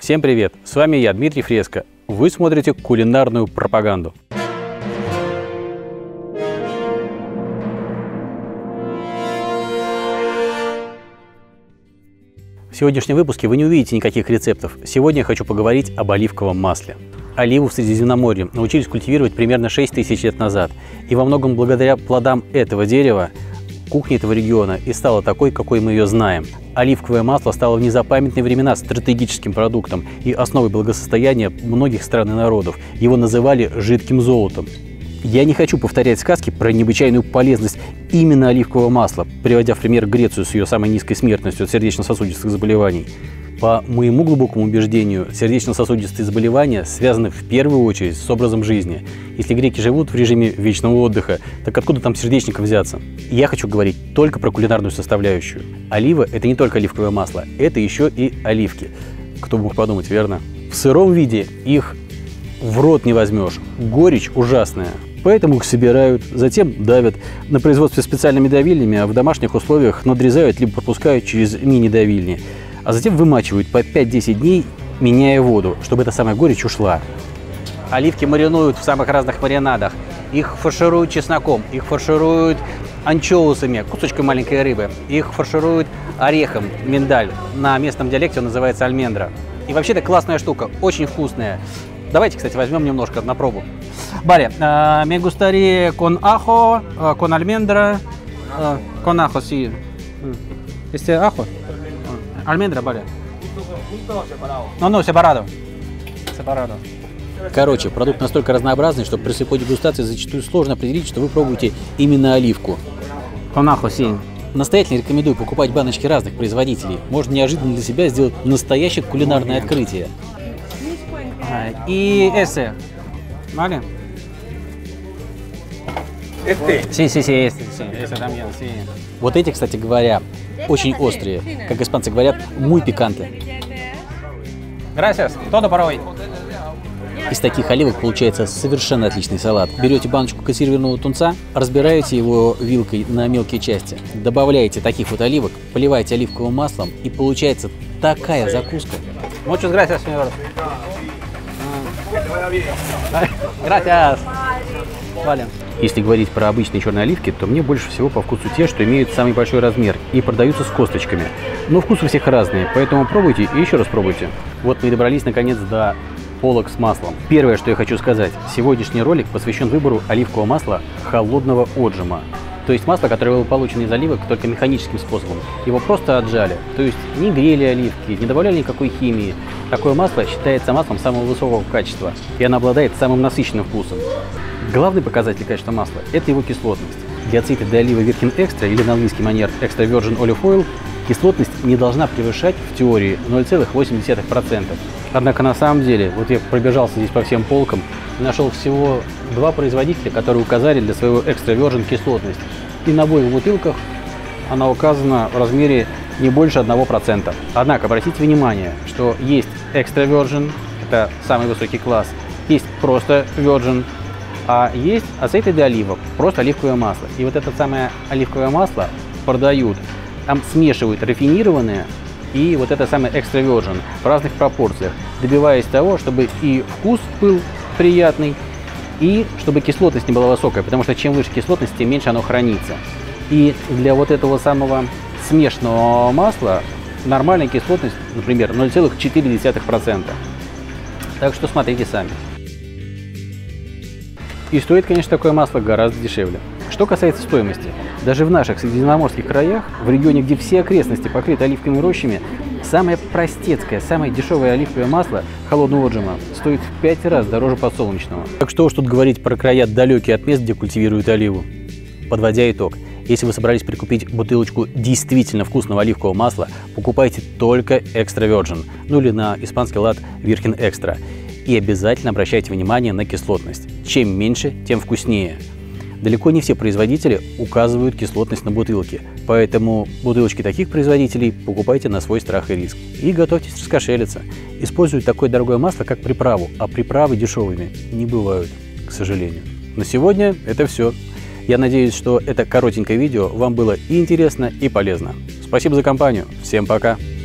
Всем привет! С вами я, Дмитрий Фреско. Вы смотрите кулинарную пропаганду. В сегодняшнем выпуске вы не увидите никаких рецептов. Сегодня я хочу поговорить об оливковом масле. Оливу в Средиземноморье научились культивировать примерно 6000 лет назад. И во многом благодаря плодам этого дерева кухня этого региона и стала такой, какой мы ее знаем. Оливковое масло стало в незапамятные времена стратегическим продуктом и основой благосостояния многих стран и народов. Его называли жидким золотом. Я не хочу повторять сказки про необычайную полезность именно оливкового масла, приводя в пример Грецию с ее самой низкой смертностью от сердечно-сосудистых заболеваний. По моему глубокому убеждению, сердечно-сосудистые заболевания связаны в первую очередь с образом жизни. Если греки живут в режиме вечного отдыха, так откуда там сердечникам взяться? Я хочу говорить только про кулинарную составляющую. Олива – это не только оливковое масло, это еще и оливки. Кто бы мог подумать, верно? В сыром виде их в рот не возьмешь, горечь ужасная. Поэтому их собирают, затем давят на производстве специальными давильнями, а в домашних условиях надрезают либо пропускают через мини-давильни. А затем вымачивают по 5-10 дней, меняя воду, чтобы эта самая горечь ушла. Оливки маринуют в самых разных маринадах. Их фаршируют чесноком, их фаршируют анчоусами, кусочком маленькой рыбы. Их фаршируют орехом, миндаль. На местном диалекте он называется альмендра. И вообще это классная штука, очень вкусная. Давайте, кстати, возьмем немножко на пробу. Vale, me gustaría con ajo, con almendra, con ajo, sí. Este ajo. Almendra, vale. No, separado. Separado. Короче, продукт настолько разнообразный, что при слепой дегустации зачастую сложно определить, что вы пробуете именно оливку. Con ajo, sí. Настоятельно рекомендую покупать баночки разных производителей. Можно неожиданно для себя сделать настоящее кулинарное открытие. И ese, ¿vale? Ese también, sí. Вот эти, кстати говоря, очень острые. Как испанцы говорят, muy picante. Gracias, todo para hoy. Из таких оливок получается совершенно отличный салат. Берете баночку консервированного тунца, разбираете его вилкой на мелкие части, добавляете таких вот оливок, поливаете оливковым маслом, и получается такая закуска. Muchas gracias, señor. Gracias. Vale. Если говорить про обычные черные оливки, то мне больше всего по вкусу те, что имеют самый большой размер и продаются с косточками. Но вкус у всех разный, поэтому пробуйте и еще раз пробуйте. Вот мы и добрались наконец до полок с маслом. Первое, что я хочу сказать, сегодняшний ролик посвящен выбору оливкового масла холодного отжима. То есть масло, которое было получено из оливок только механическим способом. Его просто отжали. То есть не грели оливки, не добавляли никакой химии. Такое масло считается маслом самого высокого качества, и оно обладает самым насыщенным вкусом. Главный показатель качества масла – это его кислотность. Для ацеита де олива Virgin Extra или на английский манер Extra Virgin Olive Oil кислотность не должна превышать в теории 0,8%. Однако на самом деле, вот я пробежался здесь по всем полкам и нашел всего 2 производителя, которые указали для своего Extra Virgin кислотность. И на обоих бутылках она указана в размере не больше 1%. Однако обратите внимание, что есть Extra Virgin, это самый высокий класс, есть просто Virgin, а есть ацеите де олива, просто оливковое масло. И вот это самое оливковое масло продают, там смешивают рафинированное и вот это самое Extra Virgin в разных пропорциях, добиваясь того, чтобы и вкус был приятный, и чтобы кислотность не была высокая, потому что чем выше кислотность, тем меньше оно хранится. И для вот этого самого смешанного масла нормальная кислотность, например, 0,4%. Так что смотрите сами. И стоит, конечно, такое масло гораздо дешевле. Что касается стоимости, даже в наших средиземноморских краях, в регионе, где все окрестности покрыты оливковыми рощами, самое простецкое, самое дешевое оливковое масло холодного отжима стоит в 5 раз дороже подсолнечного. Так что уж тут говорить про края далекие от мест, где культивируют оливу. Подводя итог, если вы собрались прикупить бутылочку действительно вкусного оливкового масла, покупайте только Extra Virgin, ну или на испанский лад Virgin Extra. И обязательно обращайте внимание на кислотность. Чем меньше, тем вкуснее. Далеко не все производители указывают кислотность на бутылке, поэтому бутылочки таких производителей покупайте на свой страх и риск. И готовьтесь раскошелиться. Используют такое дорогое масло как приправу, а приправы дешевыми не бывают, к сожалению. На сегодня это все. Я надеюсь, что это коротенькое видео вам было и интересно, и полезно. Спасибо за компанию. Всем пока!